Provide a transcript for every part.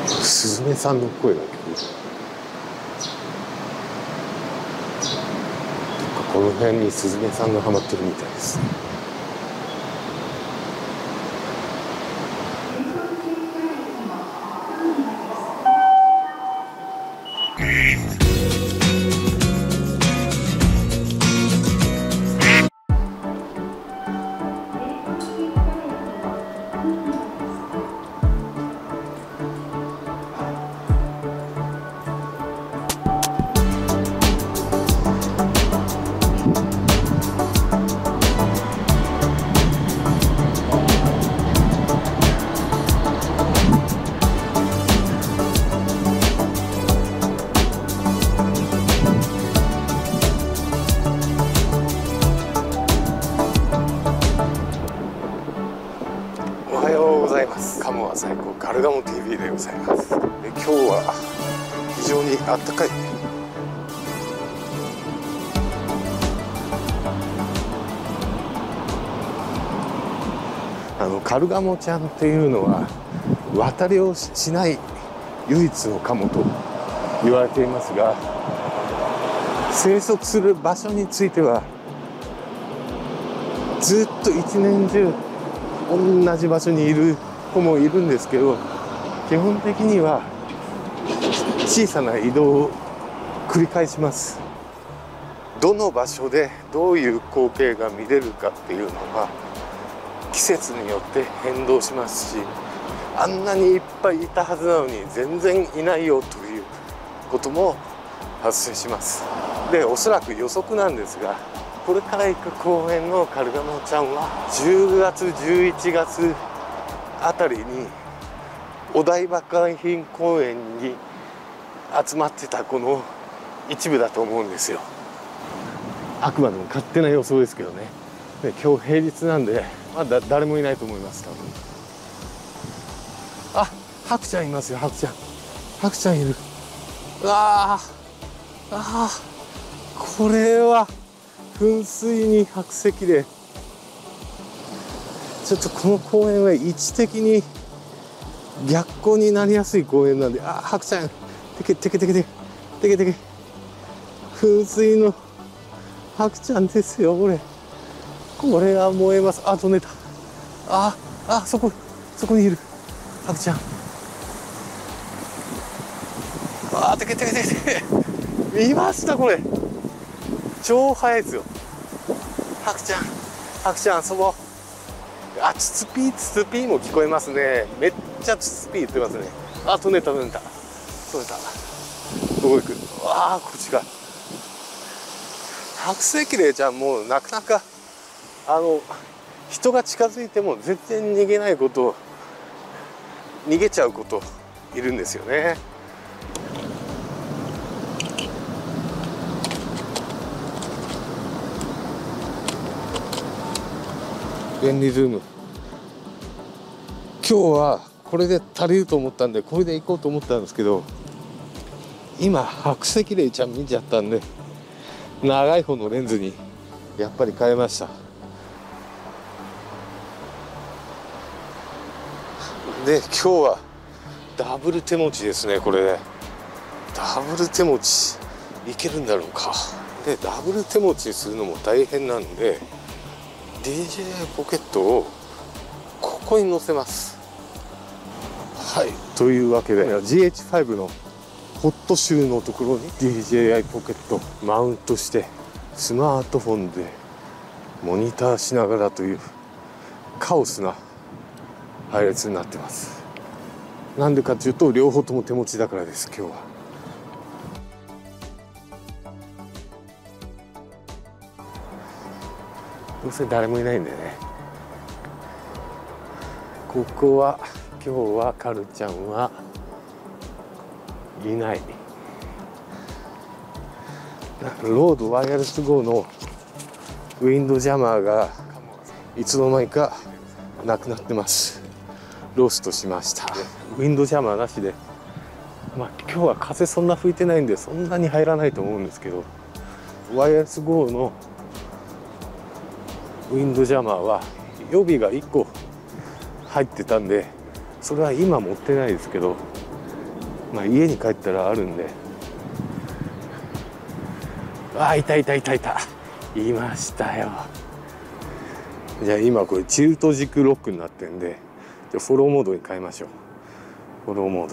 スズメさんの声が聞こえる。この辺にスズメさんがハマってるみたいです。おはようございます。カモは最高カルガモ TV でございます。で、今日は非常にあったかい。カルガモちゃんっていうのは渡りをしない唯一のカモと言われていますが、生息する場所についてはずっと一年中同じ場所にいる子もいるんですけど、基本的には小さな移動を繰り返します。どの場所でどういう光景が見れるかっていうのは季節によって変動しますし、あんなにいっぱいいたはずなのに全然いないよということも発生します。で、おそらく予測なんですが、これから行く公園のカルガモちゃんは10月11月あたりにお台場海浜公園に集まってた子の一部だと思うんですよ。あくまでも勝手な予想ですけどね。で、今日平日なんでまだ誰もいないと思います。多分ハクちゃんいますよ。ハクちゃんいる。これは噴水に白石で、ちょっとこの公園は位置的に逆光になりやすい公園なんで、ハクちゃんテケ噴水のハクちゃんですよ。これは燃えます。飛んでた。そこにいるハクちゃん。テケ見ました。これ超速いですよ。ハクちゃん遊ぼう。ツツピーも聞こえますね。めっちゃツツピー言ってますね。飛んでた。どこ行く？こっちか。白石霊ちゃんもなかなか人が近づいても全然逃げちゃうこといるんですよね。便利ルーム、今日はこれで足りると思ったんでこれで行こうと思ったんですけど、今白石霊ちゃん見ちゃったんで長い方のレンズにやっぱり変えました。で、今日はダブル手持ちですね。これダブル手持ちいけるんだろうか。で、ダブル手持ちするのも大変なんでDJ ポケットをここに載せます。というわけで GH5 のホットシューのところに DJI ポケットマウントしてスマートフォンでモニターしながらというカオスな配列になってます。なんでかというと両方とも手持ちだからです。今日はどうせ誰もいないんでね。ここは今日はカルちゃんはいない。ロードワイヤレス号のウィンドジャマーがいつの間にかなくなってます。ローストしました。ウィンドジャマーなしで、今日は風そんな吹いてないんでそんなに入らないと思うんですけど、ワイヤレス号のウィンドジャマーは予備が1個入ってたんでそれは今持ってないですけど、 まあ家に帰ったらあるんで。いたいたいたいた、いましたよ。じゃあ今これチルト軸ロックになってるんで、じゃあフォローモードに変えましょう。フォローモード。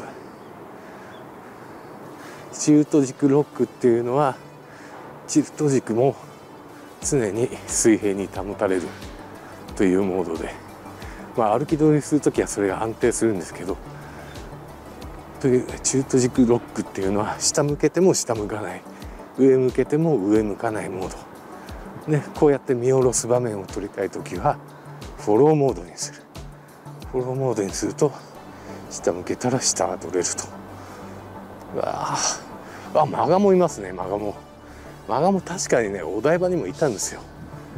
チルト軸ロックっていうのは、チルト軸も常に水平に保たれるというモードで、まあ歩き通りするときはそれが安定するんですけど、というチルト軸ロックっていうのは、下向けても下向かない、上向けても上向かないモードで、こうやって見下ろす場面を撮りたいときはフォローモードにする。フォローモードにすると下向けたら下が撮れると。マガモいますね。マガモ確かにね、お台場にもいたんですよ。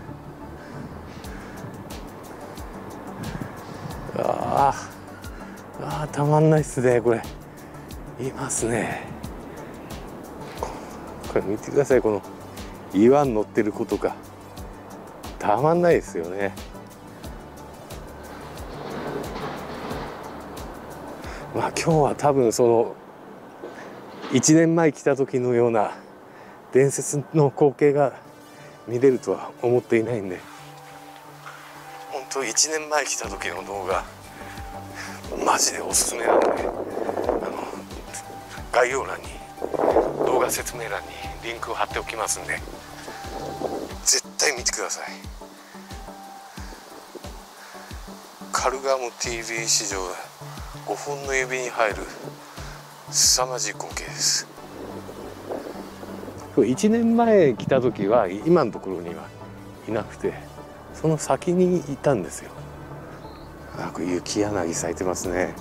たまんないっすね。これいますね。これ見てください。この岩に乗ってる子とかたまんないですよね。まあ今日は多分その1年前来た時のような伝説の光景が見れるとは思っていないんで、本当1年前来た時の動画マジでおすすめなんで、概要欄に、動画説明欄にリンクを貼っておきますんで、絶対見てください。カルガモ TV 史上5本の指に入る凄まじい光景です。1年前来た時は今のところにはいなくて、その先にいたんですよ。これ雪柳咲いてますね。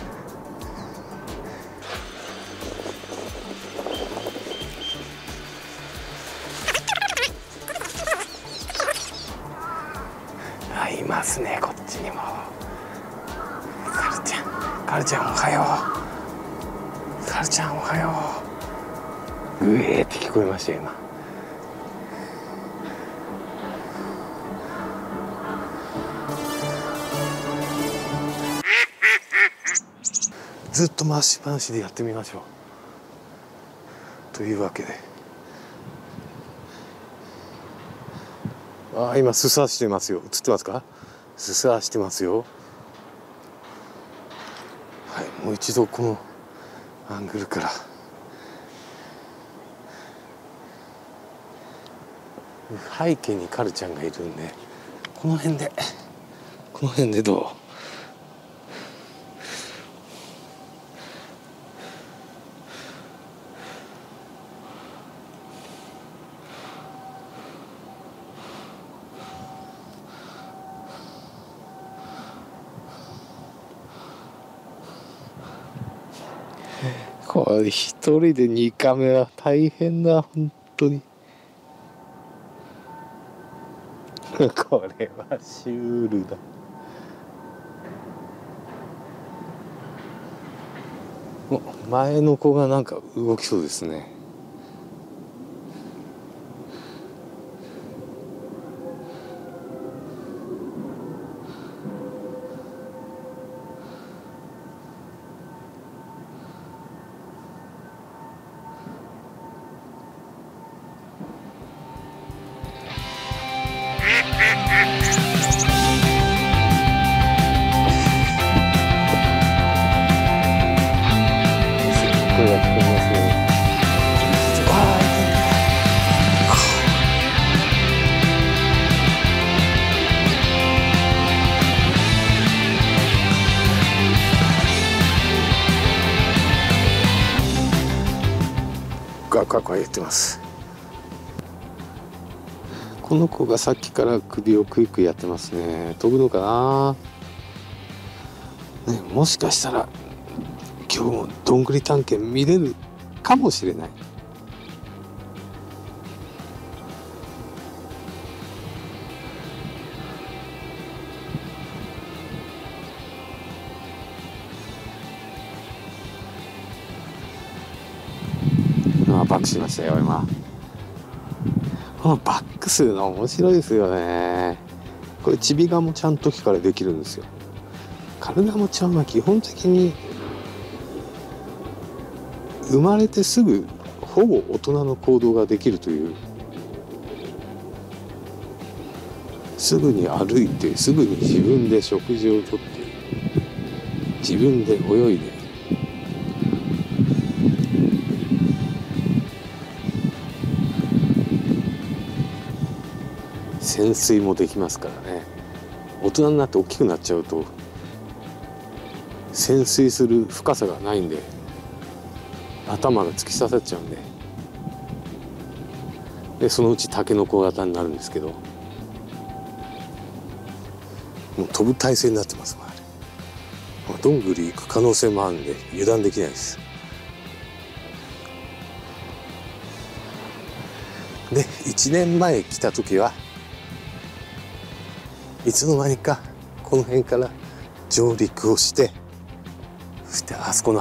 いますね、こっちにも。カルちゃんおはよう。カルちゃんおはよう。うえーって聞こえましたよ今。ずっと回しっぱなしでやってみましょう。というわけで、今すさしてますよ。映ってますか？すさしてますよ。はい、もう一度このアングルから背景にカルちゃんがいるんで、この辺でどう？これ一人で2カメは大変だ、本当に。これはシュールだ。前の子がなんか動きそうですね。ガクガク言ってます。この子がさっきから首をクイックやってますね。飛ぶのかな、ね、もしかしたら今日もどんぐり探検見れるかもしれない。バックしましたよ今。このバックするの面白いですよね。これチビガモちゃん時からできるんですよ。カルガモちゃんは基本的に生まれてすぐほぼ大人の行動ができるという、すぐに歩いて、すぐに自分で食事をとって、自分で泳いで、潜水もできますからね。大人になって大きくなっちゃうと潜水する深さがないんで、頭が突き刺さっちゃうんで、そのうちタケノコ型になるんですけど、もう飛ぶ体勢になってますもん。どんぐり行く可能性もあるんで油断できないです。で、1年前来た時はいつの間にかこの辺から上陸をして、そしてあそこの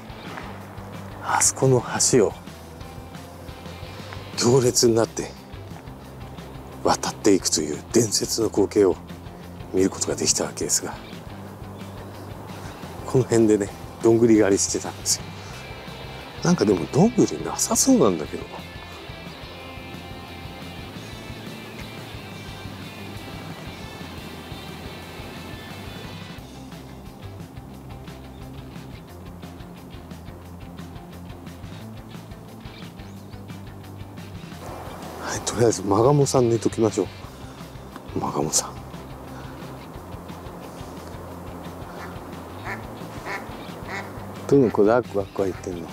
橋を行列になって渡っていくという伝説の光景を見ることができたわけですが、この辺でねどんぐり狩りしてたんですよ。なんかでもどんぐりなさそうなんだけど。はい、とりあえずマガモさん寝ときましょう。マガモさん。どの子だワクワク言ってんの。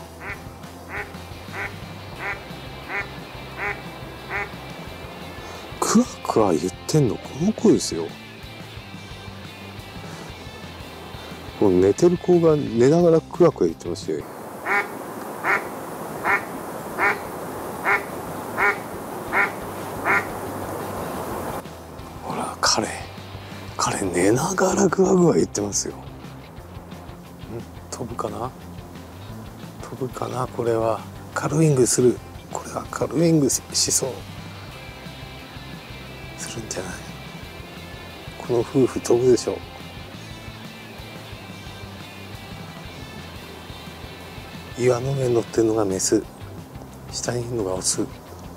クワクワ言ってんのこの子ですよ。この寝てる子が寝ながらクワクワ言ってますよ。ほら彼寝ながらグワグワ言ってますよ。飛ぶかなこれはカルウィングする。これはカルウィング しそうするんじゃない。この夫婦飛ぶでしょう。岩の上に乗ってるのがメス、下にいるのがオス。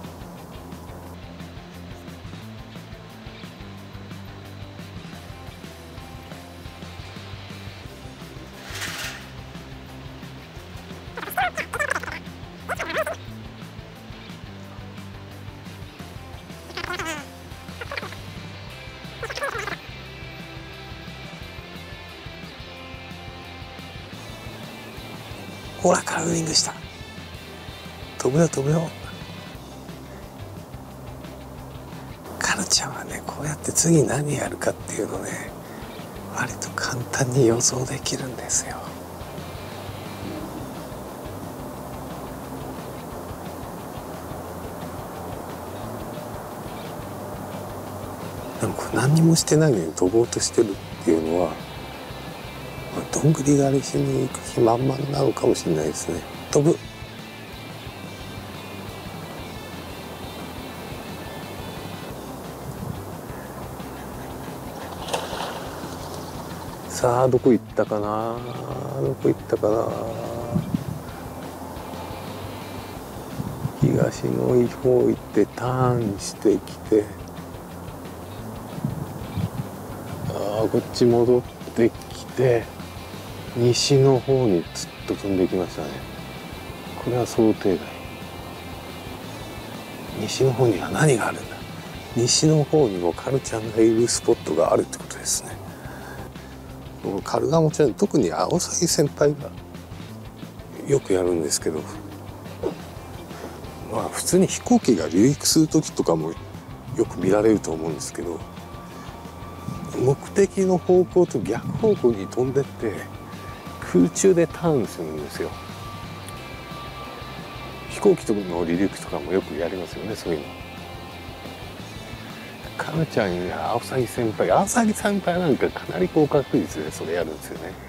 ほらカルウィングした。飛ぶよ。カルちゃんはねこうやって次何やるかっていうのね割と簡単に予想できるんですよ。でもこれ何にもしてないのに飛ぼうとしてるっていうのは、どんぐり狩りしに行く気満々なのかもしれないですね。飛ぶ。さあどこ行ったかな。東の方行ってターンしてきて、こっち戻ってきて西の方にずっと飛んできましたね。これは想定外。西の方には何があるんだ。西の方にもカルちゃんがいるスポットがあるってことですね。カルガモちゃん、特にアオサギ先輩がよくやるんですけど、まあ普通に飛行機が離陸する時とかもよく見られると思うんですけど、目的の方向と逆方向に飛んでって空中でターンするんですよ。飛行機とかの離陸とかもよくやりますよね、そういうの。カルちゃんやアオサギ先輩なんかかなり高確率でそれやるんですよね。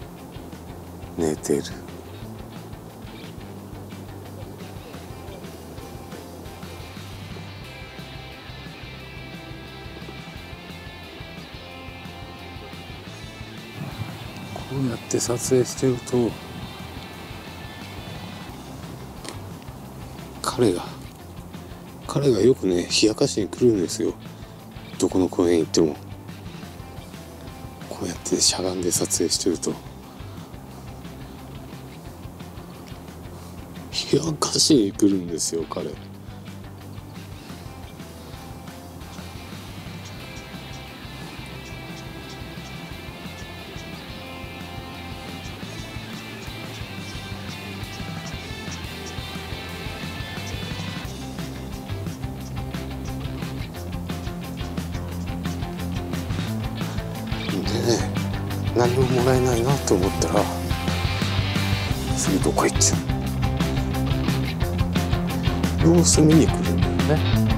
寝てる。 うやって撮影してると彼がよくね冷やかしに来るんですよ。どこの公園行ってもこうやってしゃがんで撮影してると冷やかしに来るんですよ彼。でね、何ももらえないなと思ったら次どこ行っちゃう。様子見に来るんだよね。